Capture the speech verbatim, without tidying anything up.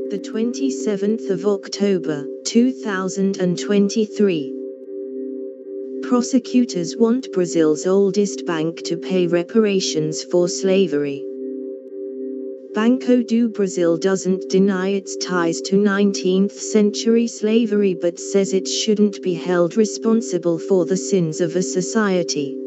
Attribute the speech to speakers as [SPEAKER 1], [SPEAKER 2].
[SPEAKER 1] the twenty-seventh of October, two thousand twenty-three. Prosecutors want Brazil's oldest bank to pay reparations for slavery. Banco do Brasil doesn't deny its ties to nineteenth century slavery but says it shouldn't be held responsible for the sins of a society.